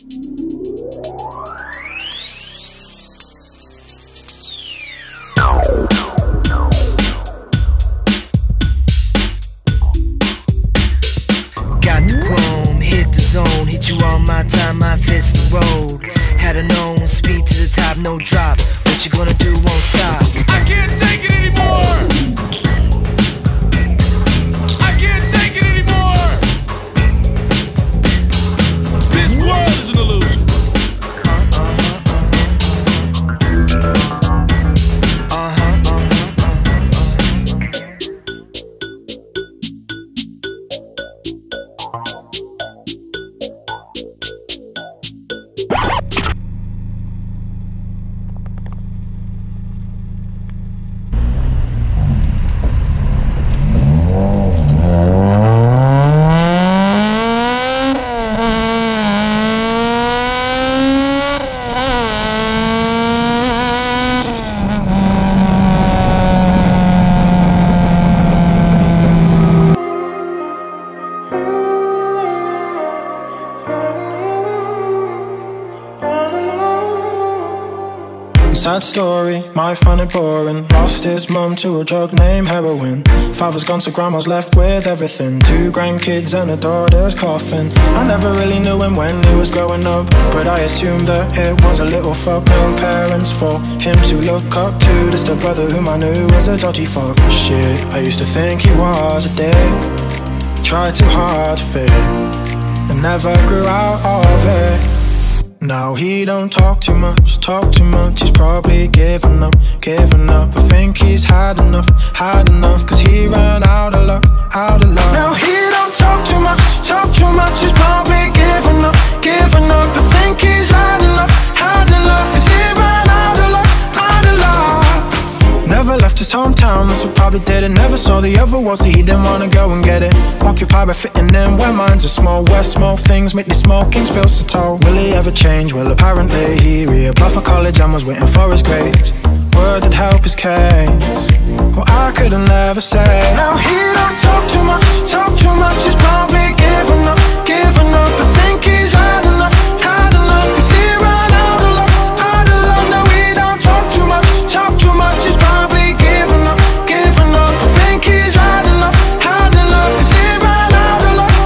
Got the chrome, hit the zone, hit you on my time, my fist the road. Had a known speed to the top, no drop. What you gonna do won't stop. I can't take it anymore. I can't take it anymore. This world is an illusion. Sad story, might find it boring. Lost his mum to a drug named heroin. Father's gone so grandma's left with everything. 2 grandkids and a daughter's coffin. I never really knew him when he was growing up, but I assumed that it was a little fuck. No parents for him to look up to. Just a brother whom I knew was a dodgy fuck. Shit, I used to think he was a dick. Tried too hard to fit and never grew out of it. Now he don't talk too much, he's probably giving up. I think he's had enough, cause he ran out of luck. Now he don't talk too much, he's probably giving up. I think he's had enough, cause he ran out of luck. Never left his hometown, that's what probably did it. Never saw the other world, so he didn't wanna go and get it. Occupied by fitting in where minds are small, where small things make these small kings feel so tall. Will he ever change? Well, apparently he reapplied for college and was waiting for his grades. Word that help his case, well, I couldn't never say. Now he don't talk too much, he's probably giving up. I think he's had enough, cause he ran out of luck. Now he don't talk too much, he's probably giving up. I think he's had enough, cause he ran out of luck.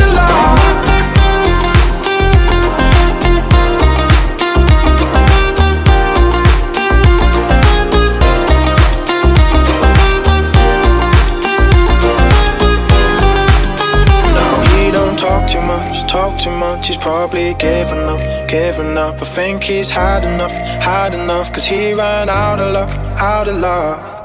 Talk too much, he's probably giving up. I think he's had enough, cause he ran out of luck.